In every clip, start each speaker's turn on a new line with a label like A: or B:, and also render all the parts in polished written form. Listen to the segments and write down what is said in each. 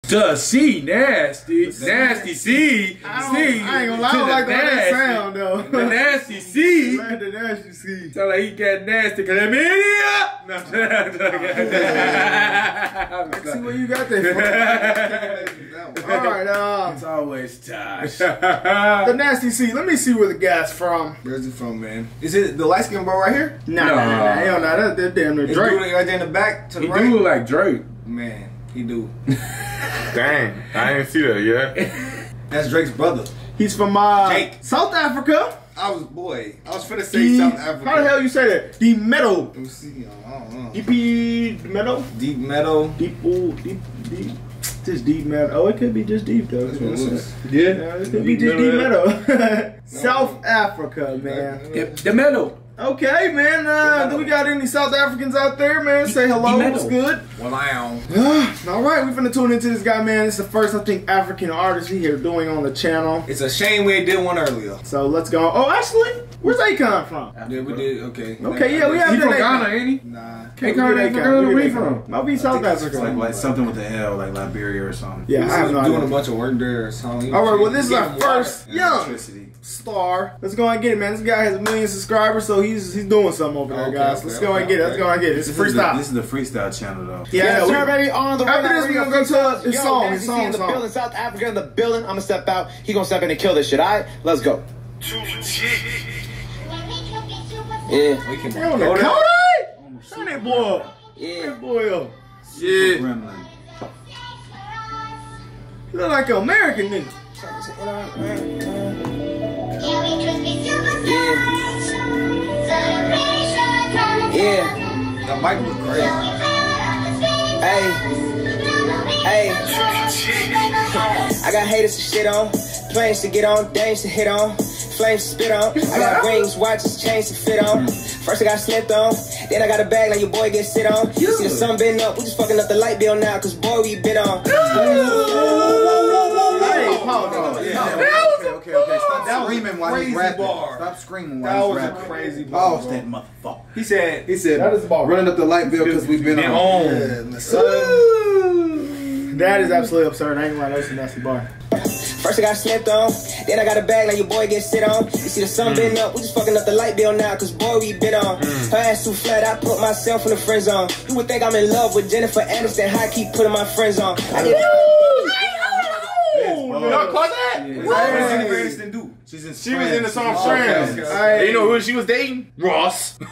A: She nasty. Nasty C.
B: I ain't gonna lie, I don't like the way that sound though.
A: The nasty C.
B: Like the nasty C.
A: Sound like he got nasty because I'm
B: No, see where you got that from. Alright,
A: it's always Tosh.
B: the nasty C. Let me see where the guy's from.
C: Where's he from, man? Is it the light skinned bro right here?
B: Nah. Hell no, that's damn near
C: Drake.
B: Drake.
C: Right there in the back to the
A: He
C: right.
A: do look like Drake.
C: Man, he do.
D: Dang, I didn't see that, yeah.
C: That's Drake's brother.
B: He's from
C: Jake.
B: South Africa.
C: I was finna say South Africa.
B: How the hell you say that? Deep metal.
C: Let me see. I don't know.
B: Deep metal.
C: Deep metal.
B: Deep. Just deep metal. Oh, it could be just deep though.
C: That's what it looks.
A: Yeah.
B: It could be just deep metal. South Africa, man.
A: The metal.
B: Okay, man. Do we got any South Africans out there, man? Say hello. What's good?
C: Well, I am.
B: All right, we finna tune into this guy, man. It's the first, I think, African artist we here doing on the channel.
C: It's a shame we did one earlier.
B: So let's go. Oh, actually, where's Akon from?
C: Yeah, we did. Okay.
B: Okay, yeah, we have
A: He
B: that
A: from
B: Akon.
A: Ghana, ain't he?
C: Nah.
A: Akon ain't from Ghana. Where he from?
B: Might be South Africa.
E: Like something with the L, like Liberia or something.
B: Yeah, I have no
C: doing
B: idea.
C: a bunch of work there or something.
B: All right, well, this is our first young
E: Electricity.
B: star. Let's go and get it, man. This guy has 1 million subscribers, so he's doing something over there, guys. Let's go and get it. Let's go and get it. It's a freestyle.
E: This is the freestyle channel, though.
B: Yeah,
F: Turn ready on the
B: after this, we're gonna go to his song.
F: His song in the building, South Africa in the building. I'm gonna step out. He gonna step in and kill this shit. All right, let's go. Yeah.
C: We can
B: Hey, on the
C: go there.
B: Kodak? Turn that boy up.
F: Yeah.
B: That boy up.
A: Yeah.
E: Gremlin.
B: You look like an American nigga.
F: Yeah.
C: That mic was great.
F: Hey. Hey. I got haters to shit on, planes to get on, dames to hit on, flames to spit on. I got rings, watches, chains to fit on. First I got slept on, then I got a bag like your boy get sit on. You see the sun been up, we just fucking up the light bill now, cause boy we been on.
E: Okay. Stop screaming while he's rapping. Stop screaming while he's rapping.
B: That was a crazy
E: bar.
B: bar,
E: Boss that motherfucker.
C: He said
B: That is bar.
E: Running up the light bill because we've been on.
B: That is absolutely absurd. I ain't gonna lie, that's a nasty bar.
F: First I got slept on, then I got a bag like your boy get sit on. You see the sun been up, we just fucking up the light bill now, cause boy we been on. Her ass too flat, I put myself in the friend zone. You would think I'm in love with Jennifer Aniston, I keep putting my friends on. I did
A: Y'all caught that?
C: what does Jennifer Aniston do?
E: She was
A: in the song Friends.
B: Hey,
A: You know who she was dating? Ross.
B: the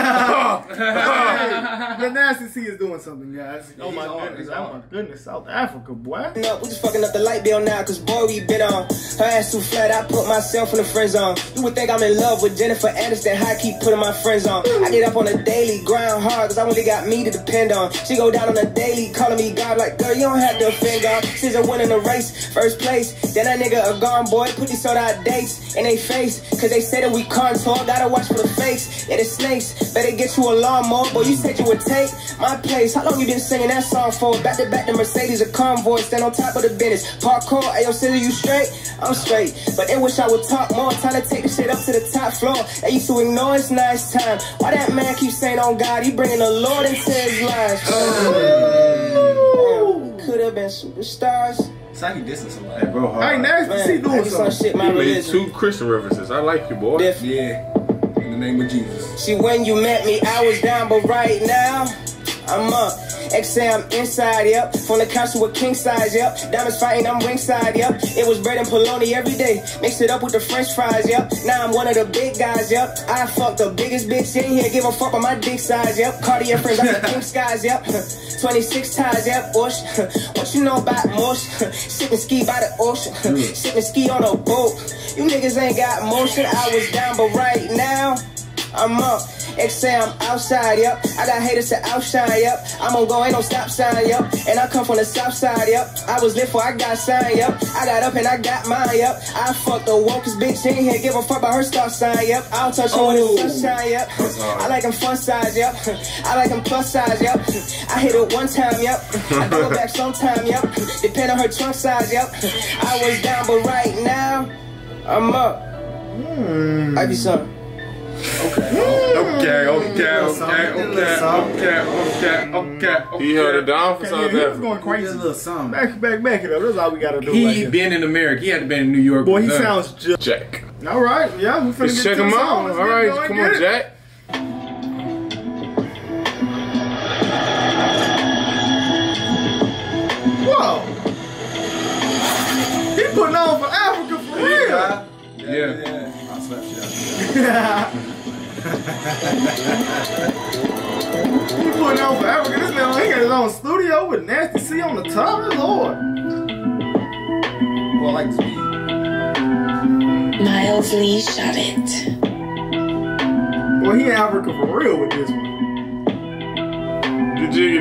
B: nasty C is doing something, guys. Oh my goodness, oh my goodness, South Africa, boy.
F: we just fucking up the light bill now, cause boy we been on. Her ass too flat, I put myself in the friend zone. You would think I'm in love with Jennifer Aniston, I keep putting my friends on. I get up on a daily, grind hard, cause I only got me to depend on. She go down on a daily, calling me God, like girl, you don't have to offend God. Since I win in the race, first place, then that nigga a gone boy, put these sold out dates in they face, cause they say that we contour, gotta watch for the fakes. Yeah, the snakes, better get you a lawnmower, boy, you said you would take my place. How long you been singing that song for? Back to back, the Mercedes, a convoy, stand on top of the business. Parkour, ayo, Scissor, you straight? I'm straight, but they wish I would talk more, time to take the shit up to the top floor. They used to ignore it's nice time. Why that man keep saying on God, he bringing the Lord into his life? Could have been superstars.
C: It's like he dissing somebody.
E: Hey, bro,
B: I ain't nasty C doing
F: some
B: something.
F: shit, my
A: He made
F: religion.
A: 2 Christian references. I like you, boy.
F: Diff.
C: Yeah. In the name of Jesus.
F: See, when you met me, I was down, but right now, I'm up. X say I'm inside, yep. From the couch to a king size, yep. Diamonds fighting, I'm ringside, yep. It was bread and bologna every day. Mix it up with the french fries, yep. Now I'm one of the big guys, yep. I fuck the biggest bitch in here, give a fuck on my dick size, yep. Cartier friends, I'm the pink skies, yep. 26 ties, yep, bush. What you know about mush? Sipping ski by the ocean. Sipping ski on a boat. You niggas ain't got motion. I was down, but right now, I'm up. X say I'm outside, yep. I got haters to outshine, yep. I'm on go, ain't no stop sign, yep. And I come from the south side, yep. I was lit for I got signed, yep. I got up and I got mine, yep. I fuck the wokest bitch in here, give a fuck about her star sign, yep. I'll touch her when the sunshine, yep. I like them fun size, yep. I like them plus size, yep. I hit it one time, yep. I go back sometime, yep. Depend on her trunk size, yep. I was down, but right now, I'm up. I be something.
A: Okay.
D: He held it down for
B: Yeah,
D: South
B: he was
D: Africa.
B: going crazy.
E: Just a little something.
B: Back it up. That's all we gotta do.
G: He
B: right there.
G: been in America. He had to been in New York.
B: Boy, he
G: with us.
B: sounds just.
D: Jack.
B: All right, yeah, we finna
D: Let's
B: get
D: check
B: to
D: him
B: the
D: out.
B: song. Let's
D: All
B: get
D: right,
B: going,
D: come
B: get
D: on,
B: it.
D: Jack.
B: Whoa! He putting on for Africa for real.
G: Yeah.
C: I slapped shit out of
B: He putting on for Africa. This man, he got his own studio with Nasty C on the top. Lord.
E: Well, I like this beat.
H: Miles Lee shot it.
B: Boy, he in Africa for real with this one.
D: You jig it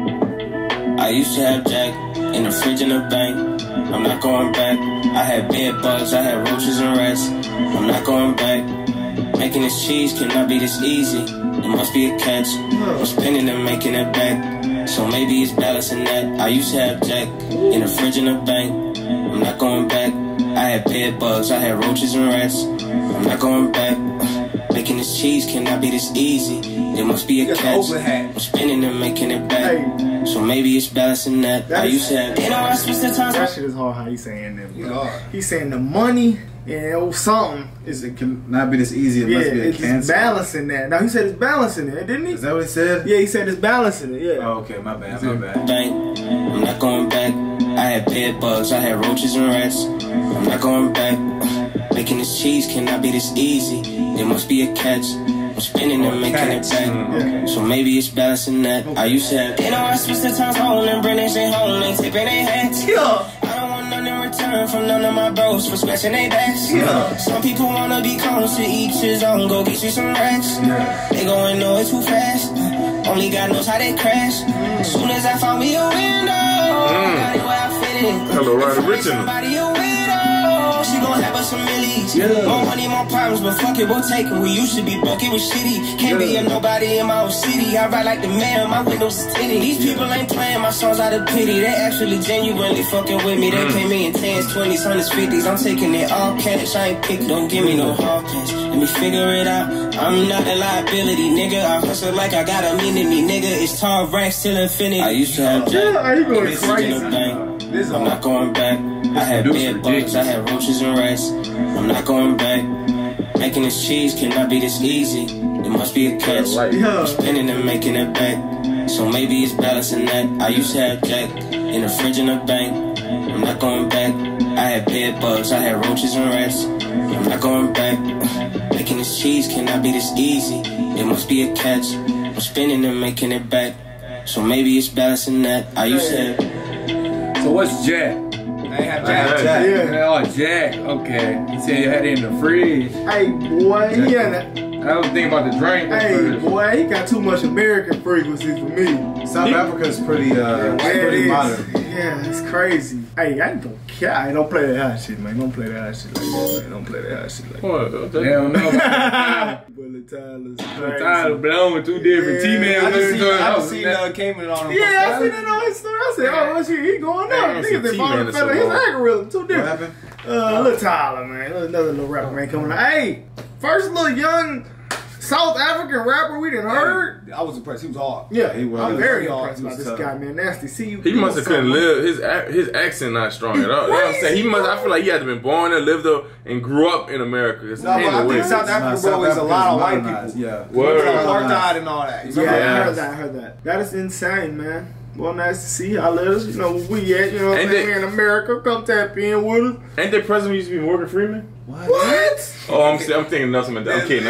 D: in.
F: I used to have Jack in the fridge in the bank. I'm not going back. I had bed bugs, I had roaches and rats. I'm not going back. Making this cheese cannot be this easy. There must be a catch. I'm spinning and making it back. So maybe it's balancing that. I used to have Jack in the fridge in the bank. I'm not going back. I had bed bugs, I had roaches and rats. I'm not going back. Making this cheese cannot be this easy. There must be a catch. I'm spinning and making it back. So maybe it's balancing that. I used to have.
B: That shit is hard how he saying that. He's saying the money and something is
E: It cannot be this easy. It
B: yeah,
E: must be a
B: it's
E: cancer.
B: balancing that. Now he said it's balancing it, didn't he?
E: Is that what he said?
B: Yeah, he said it's balancing it. Yeah.
E: Oh, okay, my bad, my bad.
F: Bank. I'm not going back. I had bed bugs, I had roaches and rats. I'm not going back. Making this cheese cannot be this easy. There must be a catch. I'm spinning and making it back. So maybe it's balancing that. I used to have. I switched the times home and British ain't home. They tipping their hats. I don't want nothing in return from none of my bros for scratching their backs. Some people wanna be close to each his own. Go get you some racks. They gon' know it too fast. Only God knows how they crash. Soon as I found me a window, got it where I fit in.
D: Hello, Ryder Richard.
F: Somebody a widow, she gon' have us some millies. More money, more problems, but fuck it, we'll take it. We used to be broke, it was shitty. Can't be a nobody in my own city. I ride like the man, my windows is tinted. These people ain't playing my songs out of pity. They actually genuinely fucking with me. They pay me in 10s, 20s, 100s, 50s. I'm taking it all cash, I ain't pick, don't give me no hard cash. Let me figure it out, I'm not a liability, nigga. I hustle like I got a meaning me, nigga. It's tall racks till infinity. I used to have
B: Yeah, he going
F: Message in
B: crazy.
F: the bank. I'm not going back. I had bed bugs, I had roaches and rats. I'm not going back. Making this cheese cannot be this easy. There must be a catch. I'm spinning and making it back. So maybe it's balancing that. I used to have Jack in the fridge in the bank. I'm not going back. I had bed bugs, I had roaches and rats. I'm not going back. Making this cheese cannot be this easy. There must be a catch. I'm spinning and making it back. So maybe it's balancing that. I used to have.
G: So what's Jack?
C: They have Jack.
B: Yeah.
G: Oh, Jack. Okay. He said you had it in the fridge.
B: Hey, boy, he in it.
G: I was thinking about the drink.
B: Hey, boy, he got too much American frequencies for me.
E: South Africa is pretty,
B: Yeah,
E: pretty
B: it
E: modern.
B: is. Yeah, it's crazy. Hey, I ain't gonna care. I don't play that hot shit, man. Don't play that hot shit like that, man. Don't play that hot shit like that.
D: What?
G: They don't know about
B: Bullet Tyler's
G: the
B: crazy.
G: Tyler blowing two different
B: Yeah.
G: T-Man.
C: I just seen Cayman on him.
B: Yeah, I seen that on his story. I said, oh, what shit, he going up.
D: Man,
B: Niggas that
D: T-Man
B: follow the
D: is
B: fella,
D: so
B: his
D: hard.
B: algorithm, too
E: What
B: different.
E: happened?
B: Lil Tyler, man. Another little rapper, man, coming out. Hey, first little young South African rapper we done heard.
C: I was impressed. He was hard.
B: Yeah,
E: he was.
B: I'm very
C: He was
B: impressed by
C: tough.
B: this guy, man. Nasty. See you.
D: He must have couldn't live. His accent not strong at all. You know what I'm saying? He must. I feel like he had to been born and lived up and grew up in America. There's
C: No, but
D: ain't
C: I
D: no way.
C: think South Africa, bro, is a lot of white people.
E: Yeah.
D: Word.
C: Apartheid and all that.
B: Yeah, I
D: Yeah.
B: heard that. That is insane, man. Well, nice to see y'all live. You know where we at. You know what I'm
D: Ain't
B: saying?
D: they-
B: We in America. Come tap in with us.
D: Ain't their president used to be Morgan Freeman?
B: What?
D: Oh, I'm thinking Nelson Mandela. I'm kidding.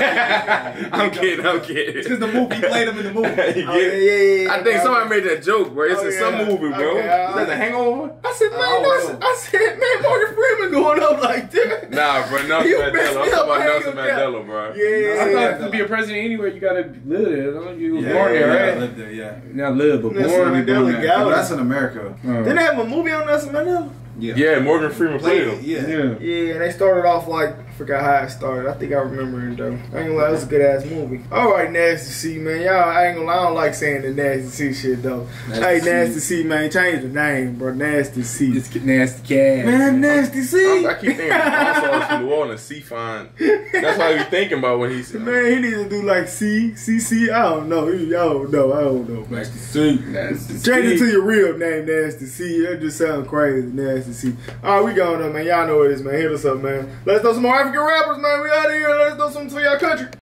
D: I'm kidding.
C: Because the movie played him in the movie.
D: You get
B: Oh,
D: it?
B: yeah.
D: I think somebody made that joke, bro. It's
B: Oh,
D: in some
B: yeah.
D: movie, bro.
B: Okay,
D: Is that The Hangover?
B: I said, man, I said, man, Morgan Freeman going up like that.
D: Nah, bro. Nelson
B: You
D: Mandela.
B: messed
D: I'm
B: me
D: talking
B: up,
D: about
B: man.
D: Nelson Mandela, bro.
B: Yeah.
G: I thought to be a president anywhere, you gotta live there. Don't you was
E: Yeah,
G: born there,
E: I
G: right?
E: lived there, yeah.
G: Not live, but
B: Nelson
G: born.
B: Mandela
E: Yeah,
B: got
E: but
B: it.
E: that's in America.
B: Didn't they have a movie on Nelson Mandela?
D: Yeah, Morgan Freeman played him.
E: Yeah.
G: Yeah.
B: Yeah, and they started off like forgot how it started. I think I remember it though. I ain't gonna lie, it was a good ass movie. Alright, Nasty C, man. Y'all, I ain't gonna lie, I don't like saying the Nasty C shit though. Hey, Nasty C, man, change the name, bro. Nasty C.
G: Just get nasty cat.
B: Man, Nasty C.
D: I keep thinking also from New Orleans, C-Fine. That's what I be thinking about when he said,
B: Man, he needs to do like CC. I don't know. I don't know.
G: Nasty C. Nasty C.
B: Change it to your real name, Nasty C. That just sounds crazy, Nasty C. Alright, we going up, man. Y'all know what it is, man. Hit us up, man. Let's know some more African rappers, man. We out of here. Let's do something for y'all country.